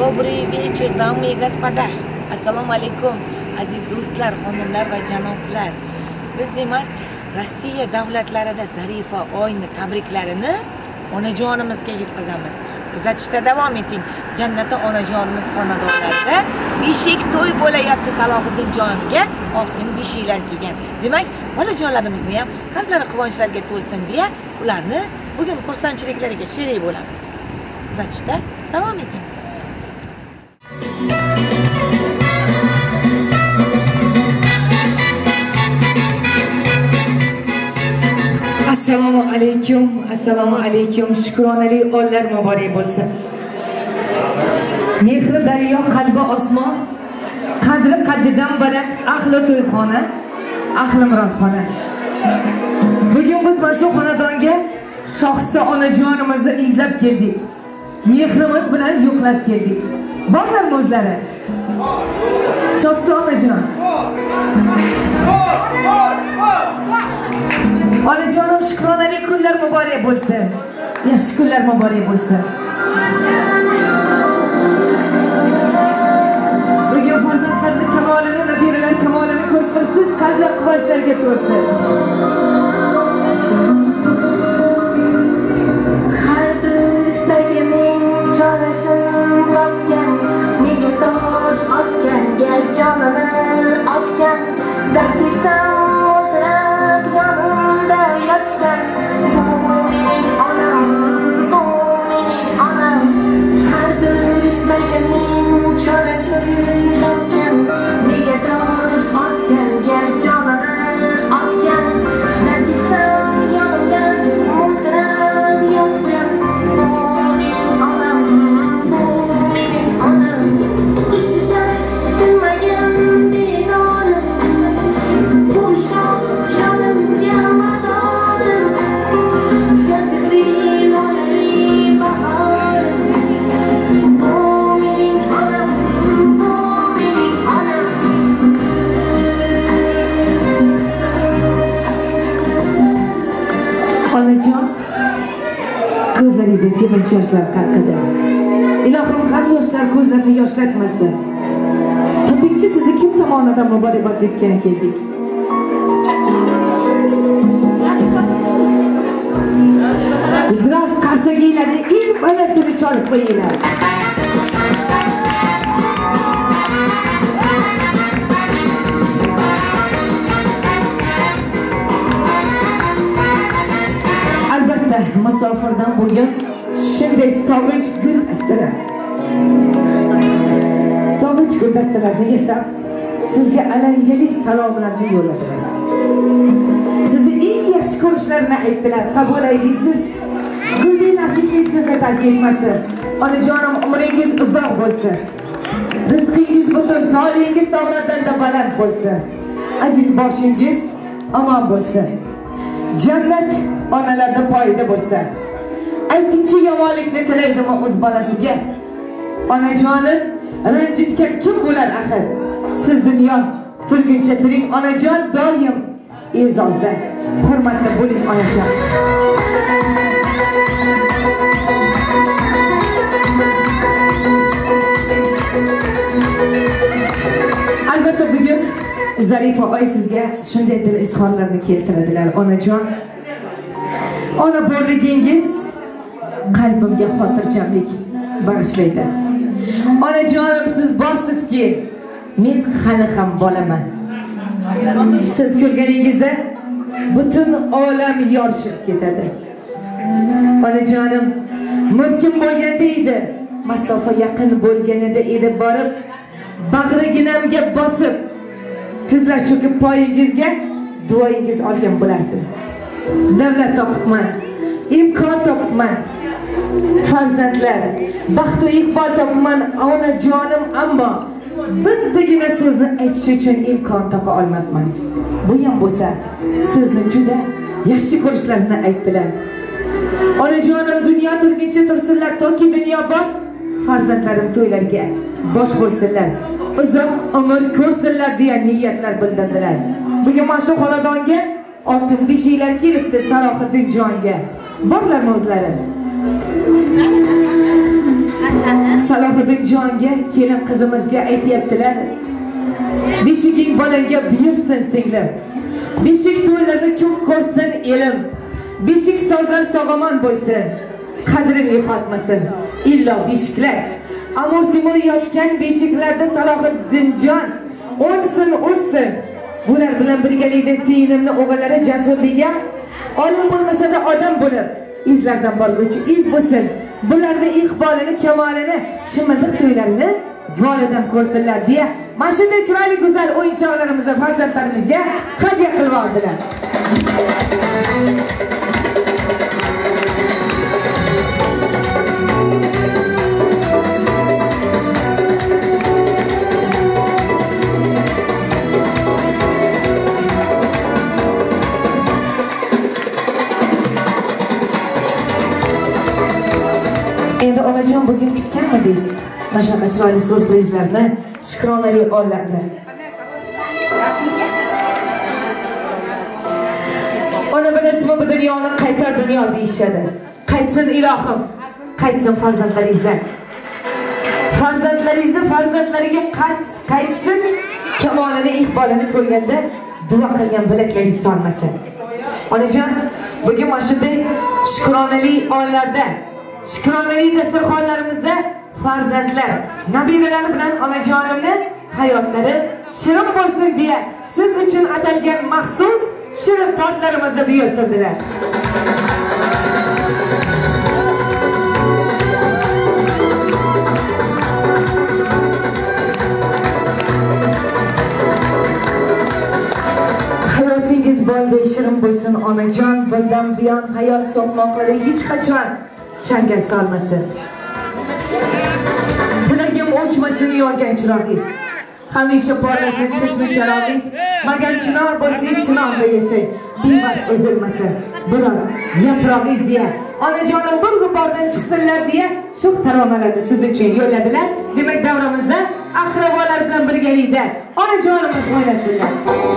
Добрый вечер, дамы и господа. Assalomu alaykum, aziz do'stlar, xonimlar va janoblar. Biz demak Rossiya davlatlarida Zarifa oyni tabriklarini onajonimizga yetkazamiz. Kuzatishda davom eting. Jannati onajonimiz xonadonlarida beshik to'y bo'layapti. Salohiddin jonga oltin beshiklar kelgan. Demak, bolajonlarimizni ham qalblari quvonchlarga to'lsin deya ularni bugun xursandchiliklariga sherik bo'lamiz. Kuzatishda davom eting. Assalomu alaykum, assalomu alaykum. Shukronali onlar muborak bo'lsin. Mehri daryo, qalbi osmon, qadri qaddidan baland ahli to'yxona, ahli murodxona. Bugun biz mana shu xonadonga shohista onajonimizni izlab keldik. Mehrimiz bilan yo'qlab keldik. Borlarmi o'zlari? Shohista onajon. Onajonim, shukronali kunlar muborak bo'lsin. Yaxshi kunlar muborak bo'lsin. Bugun farzandlarning kamolini, nabiralar kamolini ko'rib turibsiz, qalblar quvonchlarga to'lsin. Har bir istagining chorasin topgan, nega tosh otganga jonini otgan, dard cheksam o'tirib yonimda yotgan, bu mening onam, bu mening onam. Har bir istagining chorasin topgan, nega tosh otganga jonini otgan, dard cheksam yonimda o'tirib yotgan, bu mening onam, bu mening onam. Qush desa tinmagan bedorim, bu jonimga madorim, yolg'izli lolali bahorim, bu mening onam, bu mening onam. Onajon, ko'zlaringizda sevinch yoshlar qalqidi. Ilohim ham yoshlar ko'zlarini yoshlatmasin. Topingchi, sizni kim tomonidan muborakbod etgani keldik? Guldiroz qarsaginglarni eng balandini cholib qo'yinglar. Albatta, musofirdan bo'lgan shunday sog'inch guldastalar. Sog'inch guldastalarini yasab, sizga alangali salomlarni yo'lladilar. Sizni eng yaxshi ko'rishlarini aytdilar. Qabul aytasiz. Gulning nafislik sizni tark etmasin. Onajonim, umringiz uzoq bo'lsin. Rizqingiz butun, tolingiz tog'lardan baland bo'lsin. Aziz boshingiz omon bo'lsin. Jannat onalarda poyida bo'lsa. Aytingchi, yomonlikni tilaydimi o'z bolasiga? Onajonim ranjitgan kim bo'lar axir? Siz dunyo turguncha turing onajon, doim e'zozda, hurmatda bo'ling onajon. Albatta bugun Zarifa oy sizga shunday dil izhorlarni keltiradilar onajon. Ona borligingiz qalbimga xotirjamlik bag'ishlaydi. Onajonim, siz borsizki, men hali ham bolaman. Siz kulganingizda butun olam yorishib ketadi. Onajonim, mumkin bo'lganda edi, masofa yaqin bo'lganida edi borib, bag'riginamga bosib, tizlar cho'kib poyingizga duoyingiz olgan bo'lardim. Davlat topibman, imkon topibman, farzandlar, baxt va iqbol topibman onajonim, ammo bittagina so'zni aytish uchun imkon topa olmabman. Bu ham bo'lsa, sizni juda yaxshi ko'rishlarini aytdilar. Onajonim, dunyo turguncha tursinlar, toki dunyo bor, farzandlarim to'ylariga bosh bo'lsinlar, uzoq umr ko'rsinlar deya niyatlar bildirdilar. Bugun mana shu xonadonga oltin beshiklar kelibdi Salohiddin jonga. Borlarmi o'zlari? Salohiddinjonga kelin qizimizga aytyaptilar. Beshiging bolangga buyursin singlim. Beshik to'ylarni ko'p ko'rsin elim. Beshik sozlar sog'omon bo'lsin. Qadrini yo'qotmasin illo beshiklar. Amir Temur yotgan beshiklarda Salohiddinjon o'nsin o'ssin. Bular bilan birgalikda singlimni o'g'illari Jasur begim olim bo'lmasa-da odam bo'lib izlardan borguchi iz bo'lsin. Bularning iqbolini, kamolini, chimildiq to'ylarini volidan ko'rsinlar deya mana shunday chiroyli go'zal o'yinchoqlarimizni farzandlarimizga hadya qilib oldilar. Endi onajon bugun kutganmidingiz? Mana shunaqa chiroyli surprizlarni shukronali onlarda. Ona bilasizmi, bu dunyoni qaytar dunyo deyishadi. Qaytsin ilohim, qaytsin farzandlaringizdan. Farzandlariga qaytsin, kamolini, iqbolini ko'rganda duo qilgan bilaklaringiz tormasin. Onajon, bugun mana shunday shukronali onlarda, shukronali dasturxonlarimizda farzandlar, nabiralar bilan onajonimni hayotlari shirin bo'lsin deya siz uchun atalgan maxsus shirin tortlarimizni buyurtirdilar. Hayotingiz bolday shirin bo'lsin onajon, bundan buyon hayot so'qmoqlari hech qachon changal solmasin. Tilagim o'chmasin yongan chirog'ingiz. Hamisha porlasin chashma charog'ingiz. Magar chinor bo'lsangiz chinorda yashang. Bevaqt uzilmasin biror yaprog'ingiz deya onajonim bir g'ubordan chiqsinlar deya shu taronalarni siz uchun yo'lladilar. Demak, davramizda aqrabolar bilan birgalikda onajonimiz o'ynasinlar.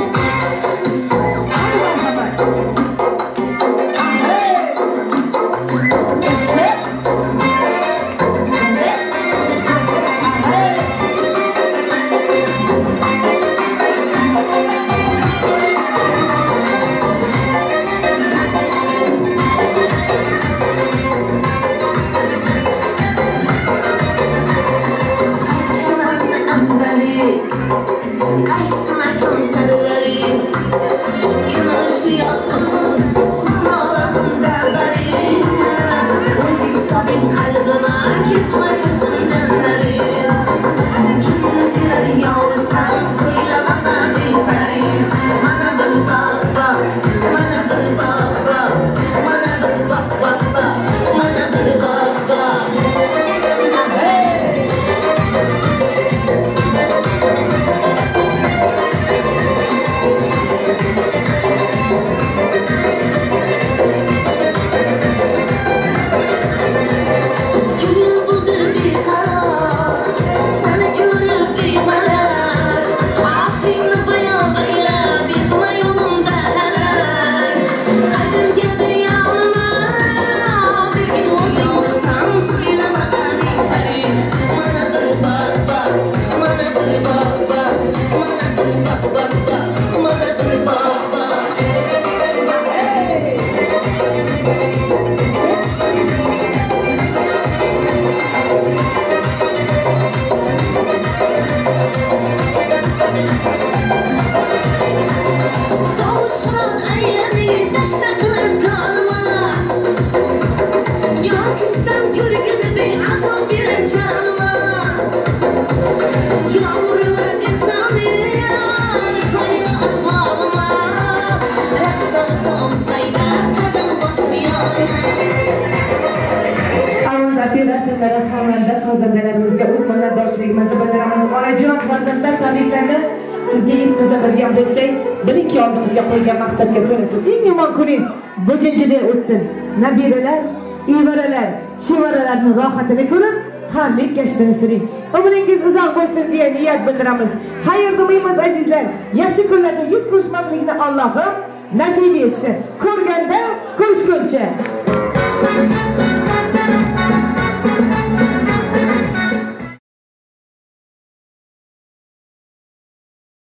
Sozandalarimizga o'z minnatdorchiligimizni bildiramiz. Onajon, farzandlar, tabriklarni sizga yetkaza bilgan bo'lsak, bilingki oldimizga qo'ygan maqsadga to'g'ri kelib, eng yomon kuningiz bugungidek o'tsin. Nabiralar, evaralar, shevaralarning rohatini ko'rib, qanlik gashtini suring. Umringiz uzoq bo'lsin deya niyat bildiramiz. Xayr tilaymiz azizlar. Yaxshi kunlarda yuz ko'rishmoqlikni Allohim nasib etsin. Ko'rganda ko'rishguncha.